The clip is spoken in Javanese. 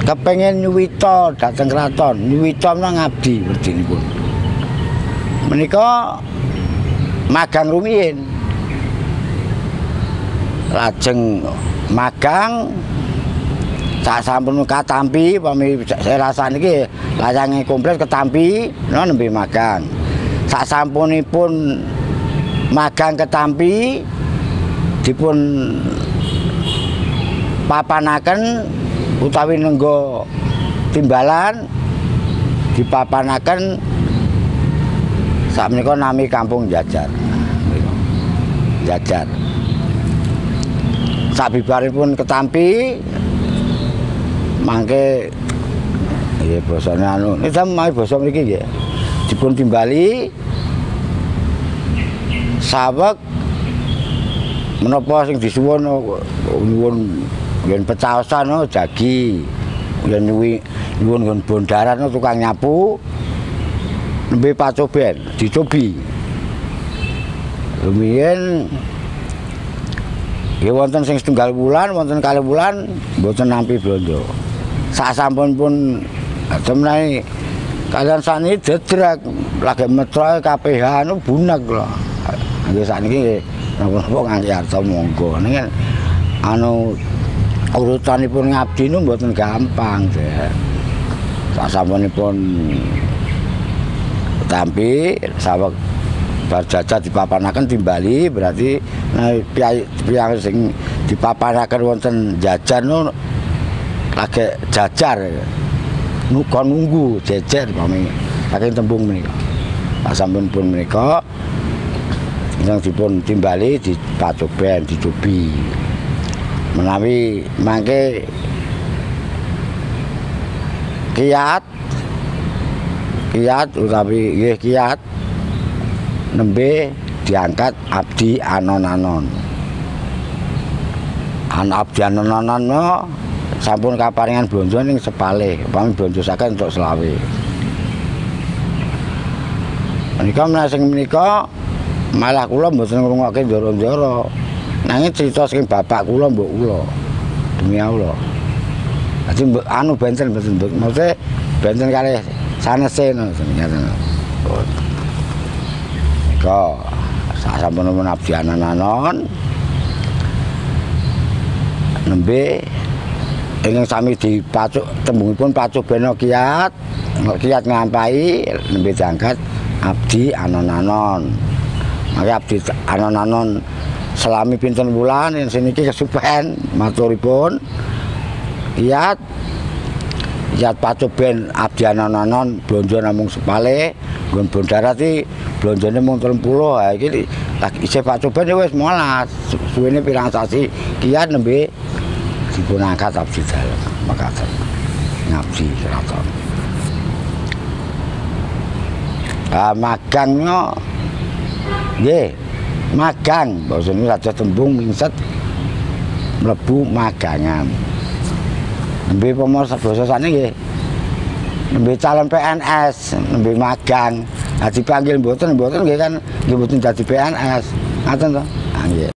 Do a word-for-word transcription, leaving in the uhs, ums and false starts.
kepengen nyuwita dhateng kraton, nyuwita menawa ngabdi wedinipun. Menika magang rumiyin. Lajeng magang sak sampun katampi pami saya rasane iki layange komplit ketampi no nembe magang. Sak sampunipun magang ketampi dipun papanaken utawi nenggo timbalan dipapanaken sakmenika nami Kampung Jajar. Jajar. Sabibaripun ketampi mangke nggih basane anu niki sampe basa mriki nggih dipun timbali saweg menapa sing disuwun nyuwun yen pecaosan jagi yen nyuwi nyuwun nggon bondaran tukang nyapu nembe pacoben dicobi rumiyin nggih wonten sing setunggal wulan wonten kalih wulan mboten nampi blanja sak sampunipun temene kalian sani dedrek lagi metro K P H anu bunek lho nggih sakniki nggih napa nganti arta monggo niki anu urutanipun ngabdi niku mboten gampang Dek. Sak sampunipun tampi saweg bar jajah dipapanaken timbali berarti nah piyang sing dipapanaken wonten jajar niku lagi jajar nuka nunggu jejer pami saking tembung menika. Sak sampunipun menika yang dipun timbali dipacoben dicobi menawi mangke kiat kiat utawi nggih kiat nembe diangkat abdi anon-anon an abdi anon-anon no sampun kaparingan blanja ning sepalih upami blanja saken entuk selawe menika menawi sing menika malah kula mboten ngrungokke njara-njara nanging cerita sing bapak kula mbok kula demi Allah. Dadi anu benten mboten maksudnya benten kalih sanese ngoten. Nika sak sampun abdi anon-anon nembe ingkang sami dipacuk tembungipun pacoben kiat kiat ngampahi nembe diangkat abdi anon-anon. Maka abdi anon-anon selami pinten wulan yen seniki kesupen maturipun kiat kiat pacoben abdi anon-anon blanja namung sepale nggon bondarat iki blanjane mung telung puluh ha iki lagi isih pacoben wis molas suwene pirang sasi kiat nembe dipun angkat abdi dalem makaten ngabdi kraton. Ah magangnya nggih magang basane raja tembung mingset mlebu magangan nembe pamor basa sane nggih nembe calon P N S nembe magang ha dipanggil mboten mboten nggih kan nggih mboten dadi P N S ngaten to. Ah nggih